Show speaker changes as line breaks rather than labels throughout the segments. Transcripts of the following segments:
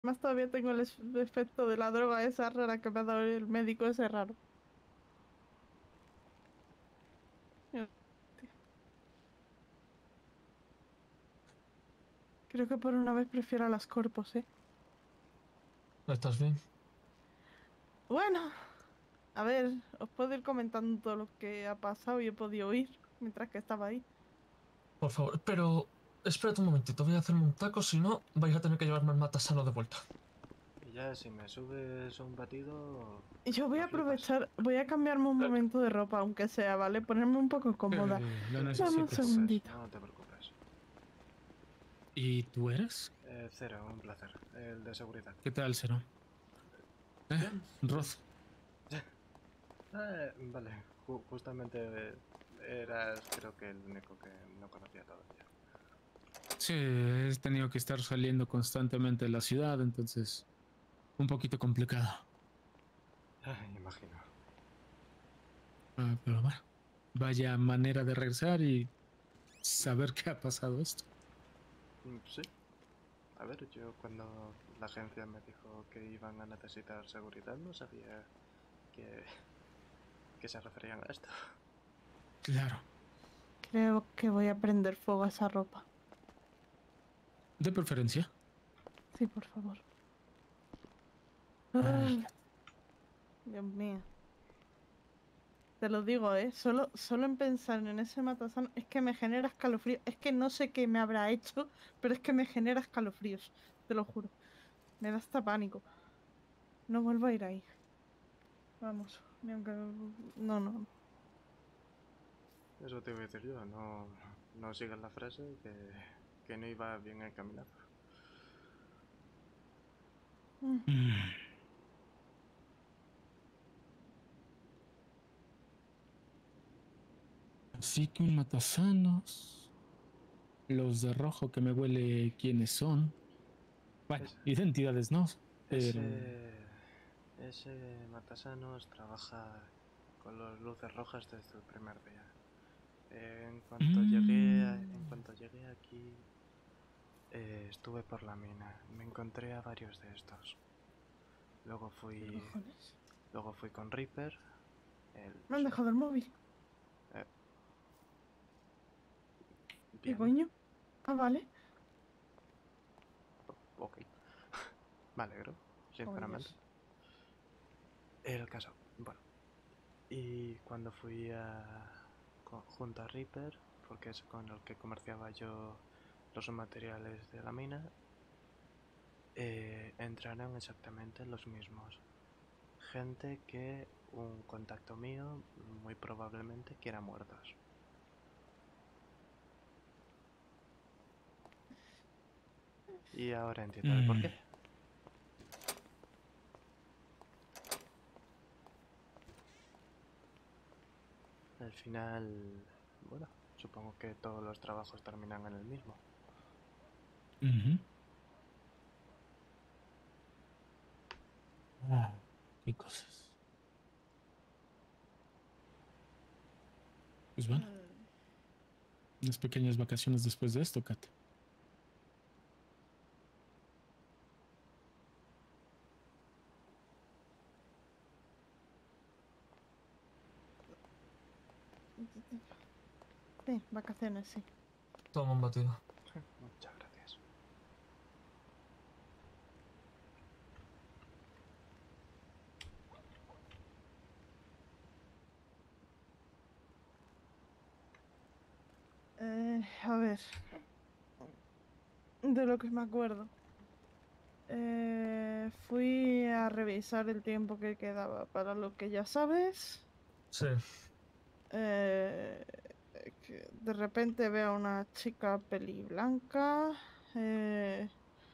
Más todavía tengo el efecto de la droga esa rara que me ha dado el médico ese raro. Hostia. Creo que por una vez prefiero a las corpos, ¿eh?
¿Estás bien?
Bueno, a ver, os puedo ir comentando todo lo que ha pasado y he podido oír mientras que estaba ahí.
Por favor, pero espérate un momentito, voy a hacerme un taco, si no, vais a tener que llevarme al matasano de vuelta.
Y ya si me subes un batido,
Y yo voy a
lo flipas.
aprovechar, voy a cambiarme un momento de ropa, aunque sea, ¿vale? Ponerme un poco cómoda.
Sí,
Lo
Dame
no
un
te
necesites.
preocupes,
segundito.
no te preocupes.
¿Y tú eres?
Cero, un placer. El de seguridad.
¿Qué tal, Cero?
Bien.
Roz.
Vale, justamente eras creo que el único que no conocía todavía.
Sí, he tenido que estar saliendo constantemente de la ciudad, entonces un poquito complicado.
Imagino.
Pero bueno, vaya manera de regresar y saber qué ha pasado esto.
Sí. A ver, yo cuando la agencia me dijo que iban a necesitar seguridad no sabía que, que se referían a esto.
Claro,
Creo que voy a prender fuego a esa ropa.
de preferencia.
Sí, por favor.
Ay,
Ah, Dios mío. Te lo digo, ¿eh? Solo en pensar en ese matasano es que me genera escalofríos. Es que no sé qué me habrá hecho, pero es que me genera escalofríos. Te lo juro. Me da hasta pánico. No vuelvo a ir ahí. Vamos, ni aunque... No, no.
Eso te iba a decir yo, no sigas la frase que no iba bien encaminado.
Mm.
mm. Así que un matasanos. Los de rojo que me huele quiénes son. Bueno,
Es,
identidades no, pero...
ese, ese Matasanos trabaja con las luces rojas desde el primer día. En
Mm,
cuanto llegué aquí, estuve por la mina. Me encontré a varios de estos. Luego
¿Qué
fui,
cojones?
luego fui con Reaper. El,
Me han dejado el móvil.
eh,
¿Qué
bien,
coño? Ah, vale.
ok. Me alegro,
Oh,
sinceramente.
Dios.
El caso, bueno. Y cuando junto a Reaper, porque es con el que comerciaba yo los materiales de la mina, entraron exactamente los mismos. Gente que un contacto mío muy probablemente quiera muertos. Y ahora entiendo el
mm.
porqué. Al final, bueno, supongo que todos los trabajos terminan en el mismo.
Ujú. Ah, qué cosas. Pues bueno,
Ay.
unas pequeñas vacaciones después de esto, Kat.
Sí, vacaciones, sí.
Toma un batido.
Muchas gracias.
A ver, de lo que me acuerdo. Fui a revisar el tiempo que quedaba para lo que ya sabes.
Sí.
Eh, que de repente veo a una chica peli blanca. eh,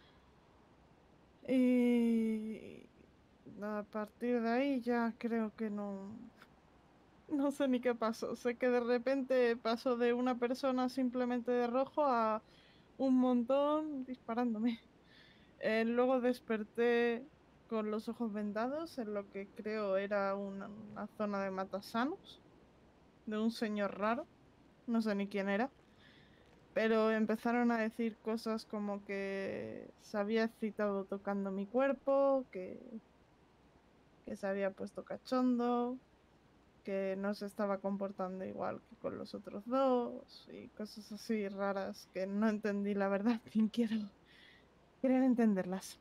y a partir de ahí ya creo que no, no sé ni qué pasó. Sé que de repente pasó de una persona simplemente de rojo a un montón disparándome. Luego desperté con los ojos vendados en lo que creo era una zona de matasanos de un señor raro. No sé ni quién era. Pero empezaron a decir cosas como que se había excitado tocando mi cuerpo, que se había puesto cachondo, que no se estaba comportando igual que con los otros dos y cosas así raras que no entendí la verdad ni quiero entenderlas.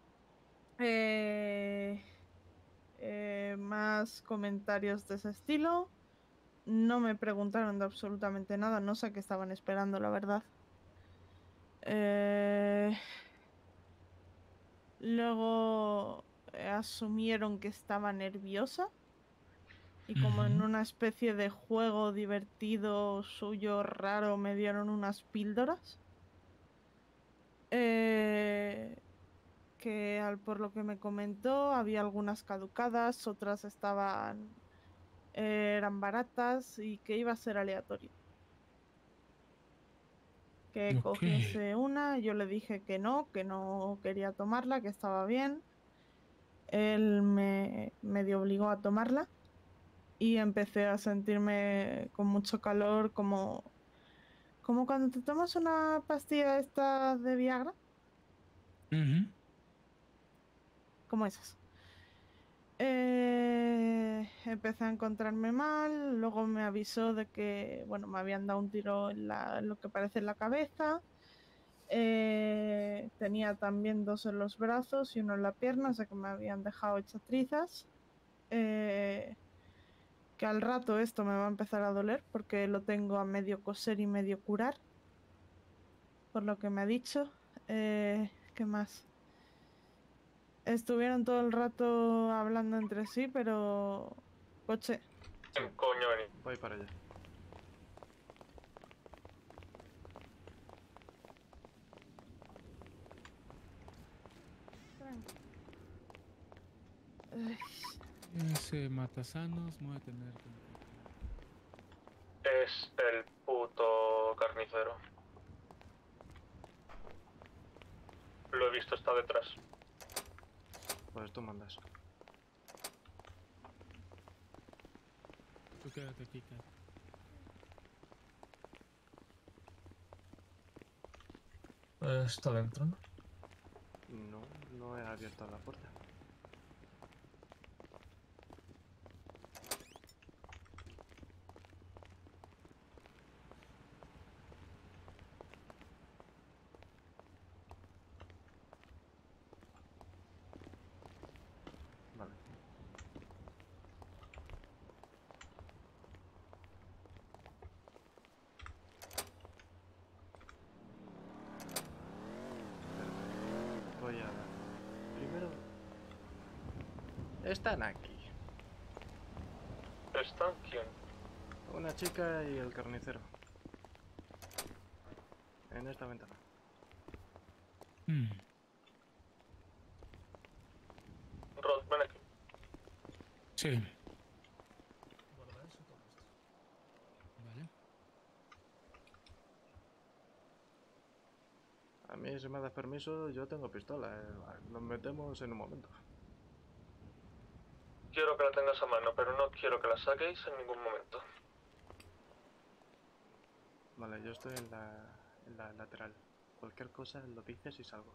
Más comentarios de ese estilo. No me preguntaron de absolutamente nada, no sé qué estaban esperando, la verdad. Luego asumieron que estaba nerviosa y como en una especie de juego divertido suyo raro me dieron unas píldoras. Que por lo que me comentó había algunas caducadas, otras eran baratas y que iba a ser aleatorio. Que
Ok.
cogiese una, yo le dije que no quería tomarla, que estaba bien. Él me medio obligó a tomarla y empecé a sentirme con mucho calor, como cuando te tomas una pastilla esta de Viagra,
Ujú.
como esas. Empecé a encontrarme mal, luego me avisó de que, bueno, me habían dado un tiro en lo que parece en la cabeza. Tenía también 2 en los brazos y 1 en la pierna, o sea que me habían dejado hechas trizas. Que al rato esto me va a empezar a doler porque lo tengo a medio coser y medio curar, por lo que me ha dicho. ¿Qué más? Estuvieron todo el rato hablando entre sí, pero... Coche.
Sí,
Coño, vení.
voy para allá.
Ay,
Ese matasanos me voy a tener que...
Es el puto carnicero. Lo he visto, está detrás.
Pues tú mandas.
Tú quédate aquí, Kat.
Está dentro, ¿no?
No, no he abierto la puerta. Vale. Espérate. Voy a... Primero... Están aquí.
¿Está quién?
Una chica y el carnicero. En esta ventana.
Mm.
Rod, ven aquí.
Sí.
Guarda eso, todo esto.
Vale.
A mí, si me das permiso, yo tengo pistola. Nos metemos en un momento.
Quiero que la tengas a mano, pero no quiero que la saquéis en ningún momento.
Vale, yo estoy en la lateral. Cualquier cosa lo dices y salgo.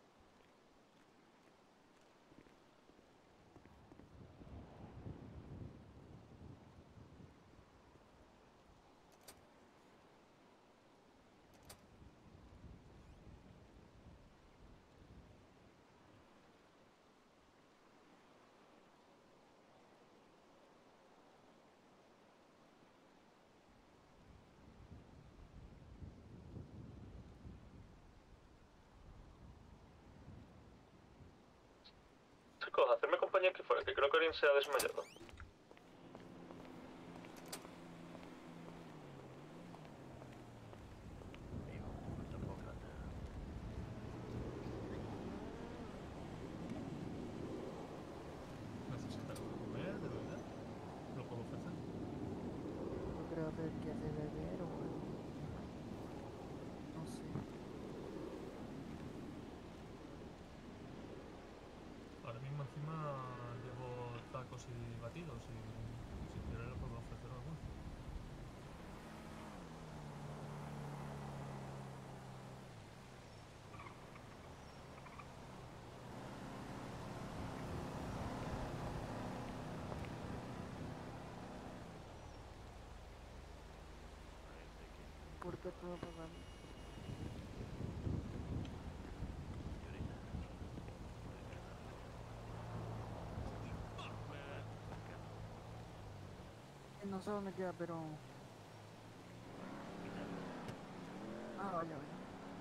Chicos, hacerme compañía aquí fuera, que creo que Orin se ha desmayado. ¿Necesita algo de comer, de beber? ¿Lo puedo ofrecer?
No creo que es de beber o algo. No sé.
Ahora mismo encima llevo tacos y batidos y si quiere le puedo ofrecer alguno.
que todo para mí. No sé dónde queda, pero... Ah, vaya, vaya.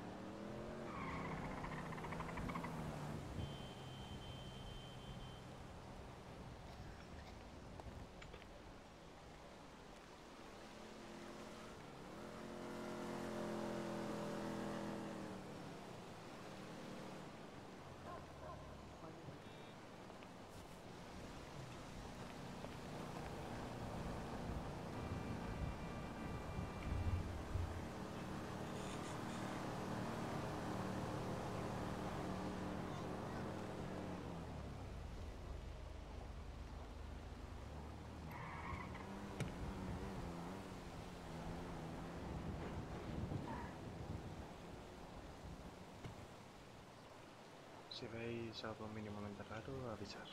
Si veis algo mínimamente raro, avisar.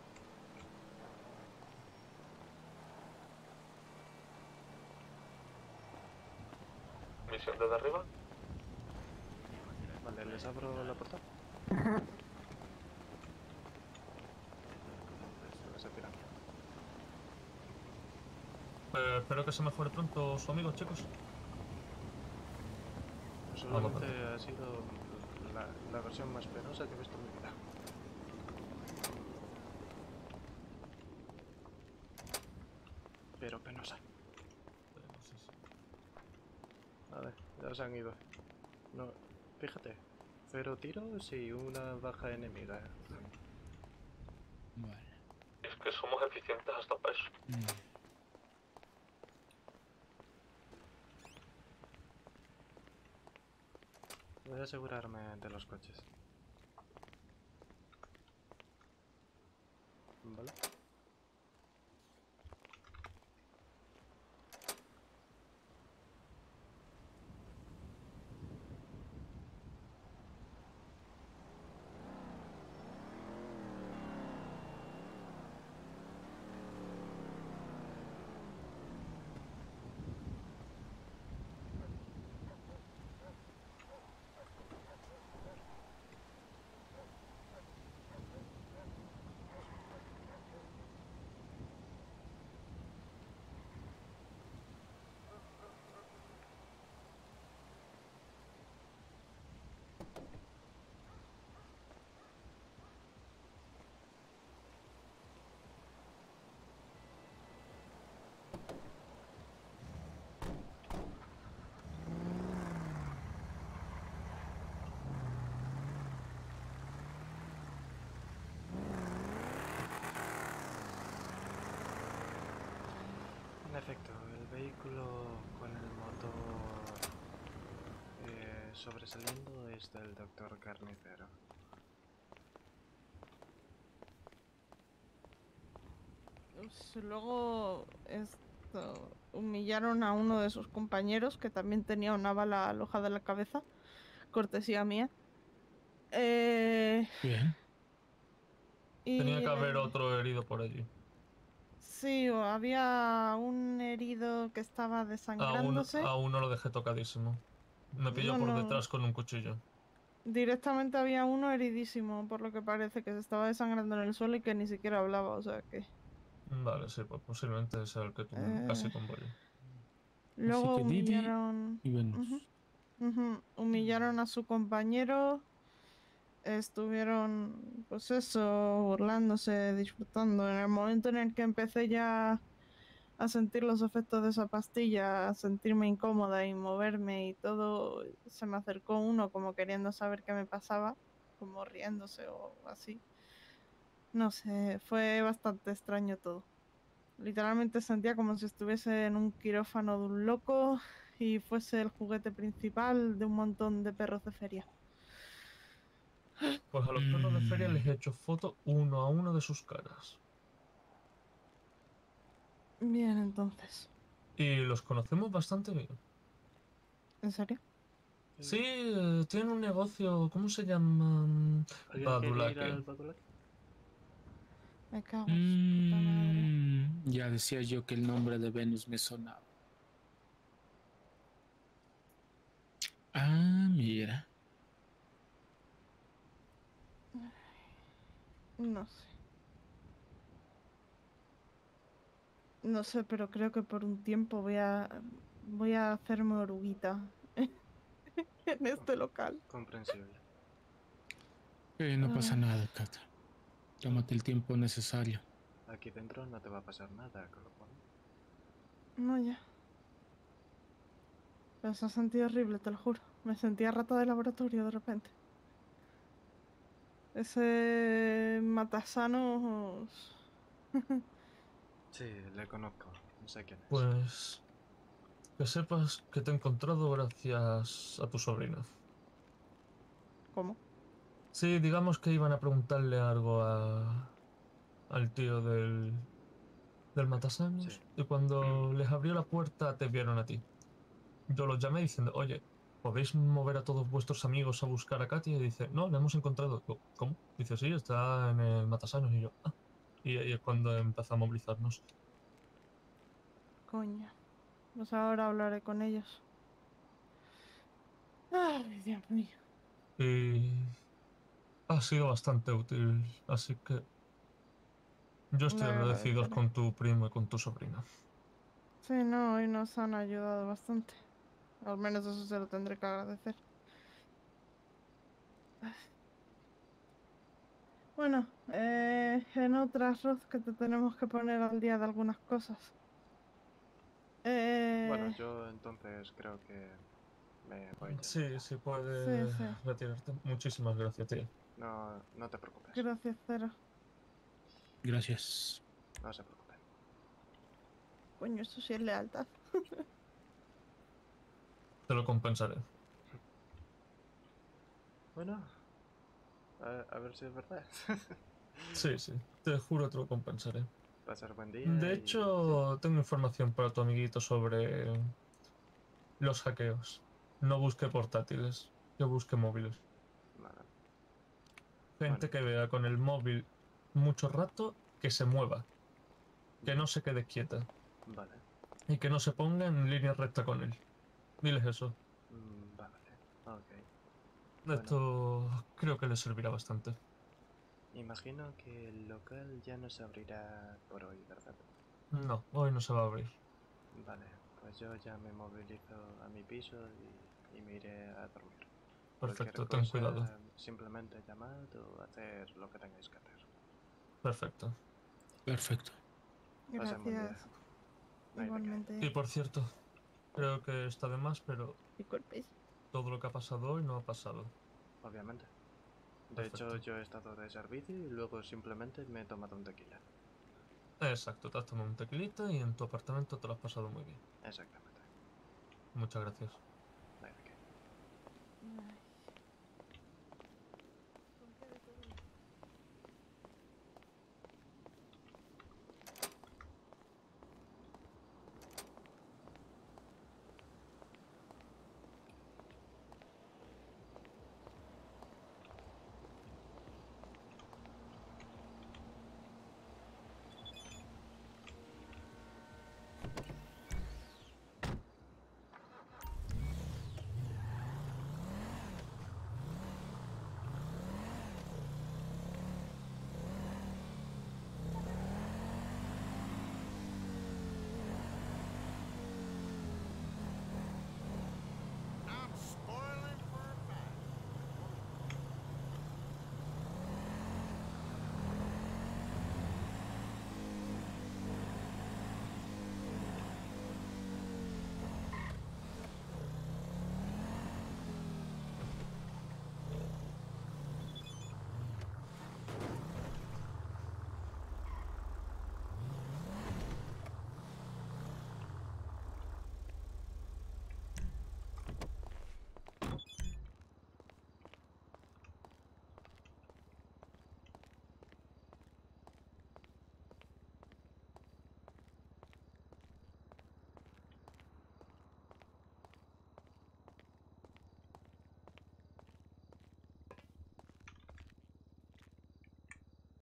Misión desde arriba.
Vale, les abro la puerta. Lo se tiran.
Espero que se mejore pronto su amigo, chicos.
Solamente ha sido la versión más penosa que he visto en mi vida. Pero penosa. A ver, ya se han ido. No, fíjate. 0 tiros y una baja enemiga.
Vale.
Es que somos eficientes hasta para eso.
Voy a asegurarme de los coches. Vale. En efecto, el vehículo con el motor sobresaliendo es del doctor Carnicero.
Luego humillaron a uno de sus compañeros que también tenía una bala alojada en la cabeza, cortesía mía.
Bien.
Tenía
Y
que haber otro herido por allí.
sí, había un herido que estaba desangrándose.
A uno lo dejé tocadísimo. Me pilló
No,
por
no.
detrás con un cuchillo.
Directamente había uno heridísimo, por lo que parece que se estaba desangrando en el suelo y que ni siquiera hablaba, o sea que...
Vale, sí, pues posiblemente sea el que tuve
eh,
casi con bollo.
Así
Luego
que Didi
humillaron...
y
Ujú,
Venus.
humillaron a su compañero. Estuvieron, pues eso, burlándose, disfrutando. En el momento en el que empecé ya a sentir los efectos de esa pastilla, a sentirme incómoda y moverme y todo, se me acercó uno como queriendo saber qué me pasaba, como riéndose o así. No sé, fue bastante extraño todo. Literalmente sentía como si estuviese en un quirófano de un loco y fuese el juguete principal de un montón de perros de feria.
Pues a los perros de feria les he hecho foto uno a uno de sus caras.
Bien, entonces.
Y los conocemos bastante bien.
¿En serio?
Sí, tienen un negocio, ¿cómo se llama?
¿Alguien quiere ir
Badulaque.
al Badulaque?
Me cago en su puta madre.
Ya decía yo que el nombre de Venus me sonaba. Ah, mira.
No sé. No sé, pero creo que por un tiempo voy a hacerme oruguita en este local.
Comprensible.
No pasa
Ay,
nada, Cata. Tómate el tiempo necesario.
Aquí dentro no te va a pasar nada, con lo cual...
no ya. Pero se ha sentido horrible, te lo juro. Me sentía rata de laboratorio de repente. Ese matasanos.
Sí, le conozco. No sé quién es.
Pues que sepas que te he encontrado gracias a tu sobrina.
¿Cómo?
Sí, digamos que iban a preguntarle algo al tío del
Sí.
Matasanos y cuando les abrió la puerta te vieron a ti. Yo los llamé diciendo, oye, ¿podéis mover a todos vuestros amigos a buscar a Katy? Y dice, no, la hemos encontrado. Digo, ¿cómo? Dice, sí, está en el Matasanos. Y yo, ah. Y ahí es cuando empezó a movilizarnos.
Coño. Pues ahora hablaré con ellos. Ay, Dios mío.
Y ha sido bastante útil, así que yo
Le
estoy agradecido
agradeceré.
con tu primo y con tu sobrina.
Sí, no, hoy nos han ayudado bastante. Al menos eso se lo tendré que agradecer. Bueno, en otras, Roz, que te tenemos que poner al día de algunas cosas.
Bueno,
Eh,
yo entonces creo que me voy yendo
Sí,
ya.
sí,
sí,
puede
sí.
retirarte. Muchísimas gracias, tío.
No, no te preocupes.
Gracias, Cero.
Gracias.
No se preocupen.
Coño, eso sí es lealtad.
Te lo compensaré.
Bueno, a ver si es verdad.
Sí, sí, te juro te lo compensaré.
Pasar buen día
De
y... Sí,
hecho, tengo información para tu amiguito sobre los hackeos. No busque portátiles, que busque móviles.
vale.
Gente
Bueno,
que vea con el móvil mucho rato, que se mueva, que no se quede quieta
vale.
y que no se ponga en línea recta con él. Diles eso.
Vale. Ok. Bueno,
Esto creo que les servirá bastante.
imagino que el local ya no se abrirá por hoy, ¿verdad?
No, hoy no se va a abrir.
Vale, pues yo ya me movilizo a mi piso y me iré a dormir. Cualquier
Perfecto, ten cuidado.
cosa, simplemente llamad o hacer lo que tengáis que hacer.
Perfecto.
Perfecto.
Pasen buen día.
Gracias.
No hay de qué.
Y
Igualmente.
por cierto, creo que está de más, pero
Disculpéis.
todo lo que ha pasado hoy no ha pasado.
Obviamente. De hecho,
Perfecto.
yo he estado de servicio y luego simplemente me he tomado un tequila.
Exacto, te has tomado un tequilita y en tu apartamento te lo has pasado muy bien.
Exactamente.
Muchas gracias.
No hay de qué.
Ay.